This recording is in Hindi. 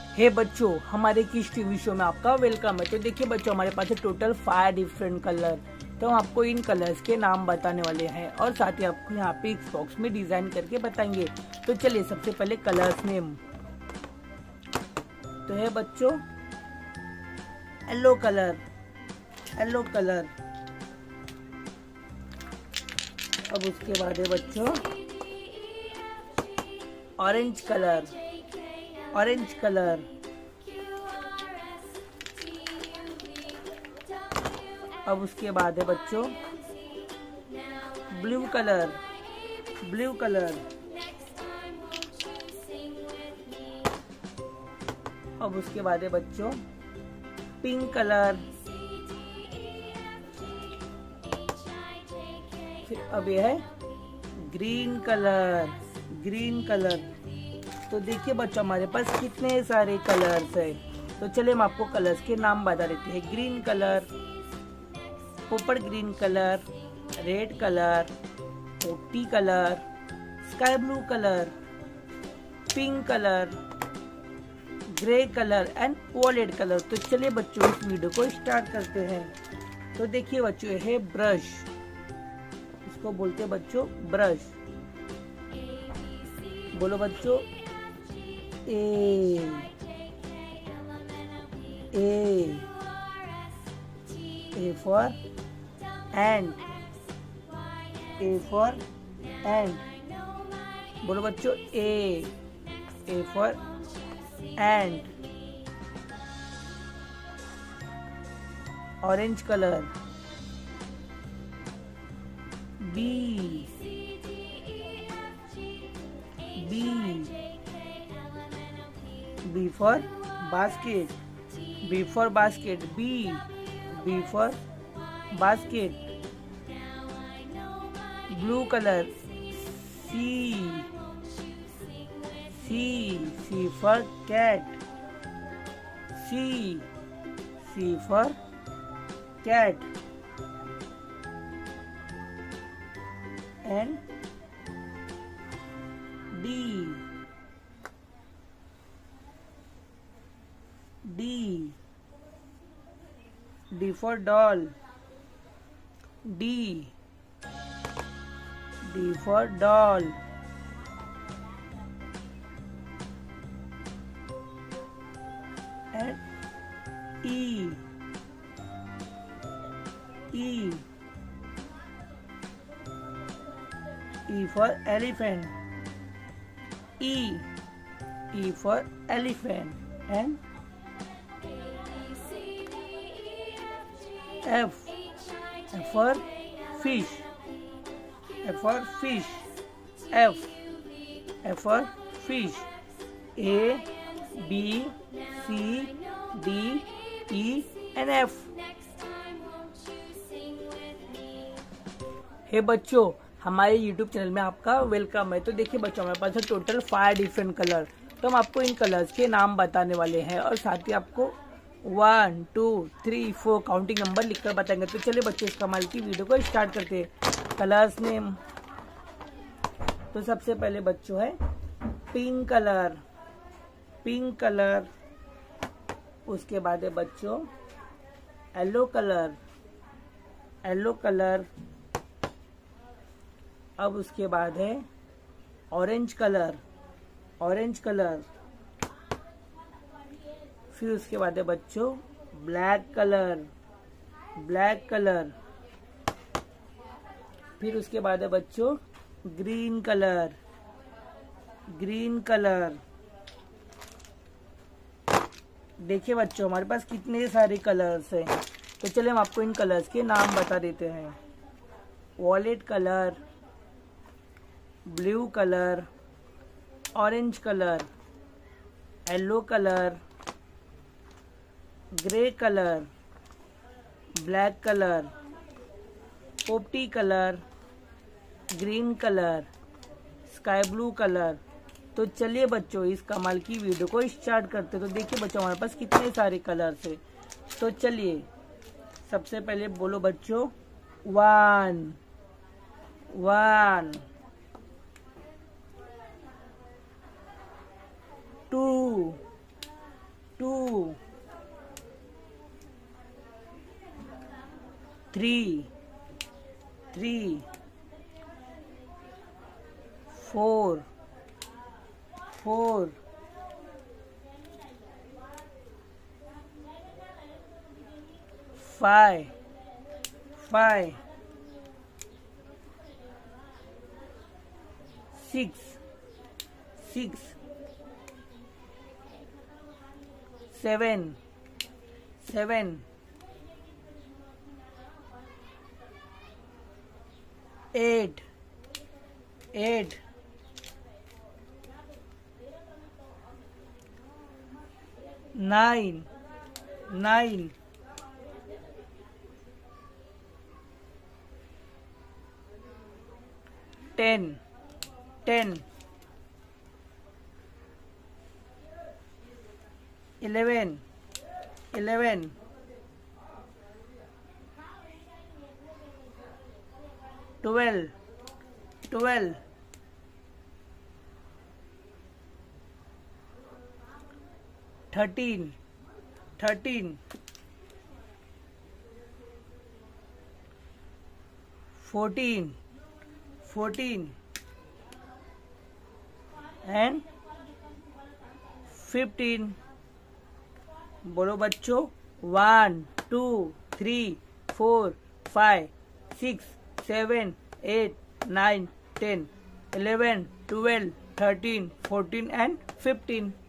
हे बच्चों, हमारे किस टीवी शो में आपका वेलकम है। तो देखिए बच्चों, हमारे पास है टोटल 5 डिफरेंट कलर। तो हम आपको इन कलर्स के नाम बताने वाले हैं और साथ ही आपको यहाँ पे इस बॉक्स में डिजाइन करके बताएंगे। तो चलिए सबसे पहले कलर्स नेम। तो है बच्चों येलो कलर, येलो कलर। अब उसके बाद है बच्चों ऑरेंज कलर, ऑरेंज कलर। अब उसके बाद है बच्चों ब्लू कलर, ब्लू कलर। अब उसके बाद है बच्चों पिंक कलर। फिर अब यह है ग्रीन कलर, ग्रीन कलर। तो देखिए बच्चों, हमारे पास कितने सारे कलर्स है। तो चलिए हम आपको कलर्स के नाम बता देते हैं। ग्रीन कलर, पोपट ग्रीन कलर, रेड कलर, पोपटी colour, sky blue colour, pink colour, grey colour and violet colour. तो चलिए बच्चों इस वीडियो को स्टार्ट करते हैं। तो देखिए बच्चों, है ब्रश, इसको बोलते हैं बच्चों ब्रश। बोलो बच्चों A for ant, A for ant. बोलो बच्चों A for ant. Orange colour B, B for basket, B for basket, B for basket. Blue color C for cat, C for cat. And D for doll, D for doll. And E for elephant, E for elephant. And F for fish, F for fish, F for fish. A B C D E and F. हे बच्चों, हमारे YouTube चैनल में आपका वेलकम है। तो देखिए बच्चों, हमारे पास है टोटल 5 डिफरेंट कलर। तो हम आपको इन कलर्स के नाम बताने वाले हैं और साथ ही आपको 1 2 3 4 काउंटिंग नंबर लिखकर बताएंगे। तो चलिए बच्चों इस कमाल की वीडियो को स्टार्ट करते हैं। Colours name. तो सबसे पहले बच्चों है पिंक कलर, पिंक कलर। उसके बाद है बच्चों येलो कलर, येलो कलर। अब उसके बाद है ऑरेंज कलर, ऑरेंज कलर। फिर उसके बाद है बच्चों ब्लैक कलर, ब्लैक कलर। फिर उसके बाद है बच्चों ग्रीन कलर, ग्रीन कलर। देखिए बच्चों, हमारे पास कितने सारे कलर्स हैं। तो चलिए हम आपको इन कलर्स के नाम बता देते हैं। Violet colour, blue colour, orange colour, yellow colour, grey colour, black colour, पोपटी colour, green colour, sky blue colour. तो चलिए बच्चों इस कमाल की वीडियो को स्टार्ट करते। तो देखिए बच्चों, हमारे पास कितने सारे कलर्स है। तो चलिए सबसे पहले बोलो बच्चों 1 2 3, 3, 4, 4, 5, 5, 6, 6, 7, 7, 8, 8, 9, 9, 10, 10, 11, 11, 12, 12, 13, 13, 14, 14, and 15. बोलो बच्चों, 1, 2, 3, 4, 5, 6, 7, 8, 9, 10, 11, 12, 13, 14 and 15.